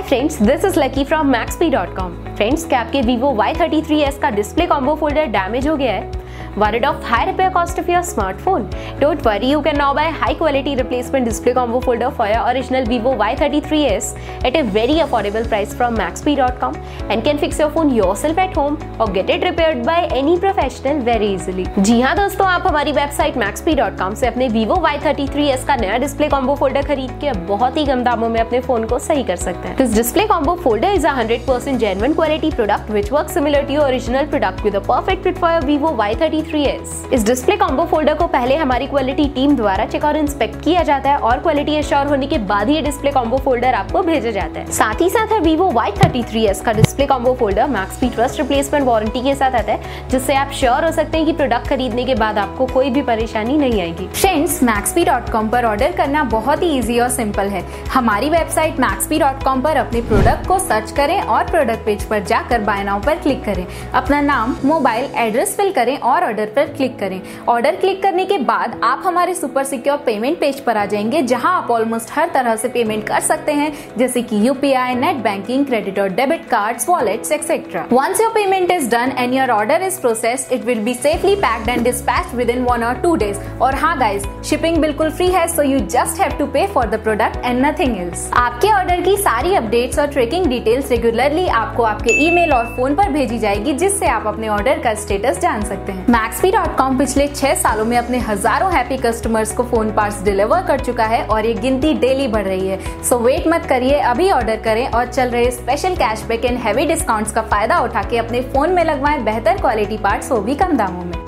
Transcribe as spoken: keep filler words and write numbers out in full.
Friends, this is Lucky from Maxpe dot com. Friends, क्या आपके Vivo Y thirty three S का display combo folder damage हो गया है? Worried of high repair cost of your smartphone? Don't worry, you can now buy high quality replacement display combo folder for your original Vivo Y thirty three S at a very affordable price from maxpy dot com and can fix your phone yourself at home or get it repaired by any professional very easily. जी हाँ दोस्तों, आप हमारी website maxpy dot com से अपने Vivo Y thirty three S का नया display combo folder खरीद के बहुत ही कम दामों में अपने फोन को सही कर सकते हैं। This display combo folder is a one hundred percent genuine quality product which works similar to your original product with a perfect fit for your Vivo Y thirty three S. इस display combo folder को पहले हमारी quality team द्वारा check और inspect किया जाता है और क्वालिटी एश्योर होने के बाद ही ये डिस्प्ले कॉम्बो फोल्डर आपको भेजा जाता है। साथ ही साथ है Vivo Y thirty three S का display combo folder Maxpe trust replacement warranty के साथ आता है, जिससे आप श्योर हो सकते हैं कि प्रोडक्ट खरीदने के बाद आपको कोई भी परेशानी नहीं आएगी। फ्रेंड्स, मैक्सपी डॉट कॉम पर ऑर्डर करना बहुत ही इजी और सिंपल है। हमारी वेबसाइट मैक्सपी डॉट कॉम पर अपने प्रोडक्ट को सर्च करें और प्रोडक्ट पेज पर जाकर बाय नाउ पर क्लिक करें। अपना नाम, मोबाइल एड्रेस फिल करें और ऑर्डर पर क्लिक करें। ऑर्डर क्लिक करने के बाद आप हमारे सुपर सिक्योर पेमेंट पेज पर आ जाएंगे, जहां आप ऑलमोस्ट हर तरह से पेमेंट कर सकते हैं, जैसे कि यूपीआई, नेट बैंकिंग, क्रेडिट और debit cards, wallets etcetera. Once your payment is done and your order is processed, it will be safely packed and dispatched within one or two days. और हाँ guys, shipping बिल्कुल free है, so you just have to pay for the product and nothing else. आपके order की सारी updates और tracking details regularly आपको आपके ईमेल और फोन पर भेजी जाएगी, जिससे आप अपने ऑर्डर का स्टेटस जान सकते हैं। मैक्सपी डॉट कॉम पिछले छह सालों में अपने हजारों हैप्पी कस्टमर्स को फोन पार्ट्स डिलीवर कर चुका है और ये गिनती डेली बढ़ रही है। सो वेट मत करिए, अभी ऑर्डर करें और चल रहे special cashback and heavy discounts का फायदा उठा के अपने फोन में लगवाएं बेहतर क्वालिटी पार्ट्स, वो भी कम दामों में।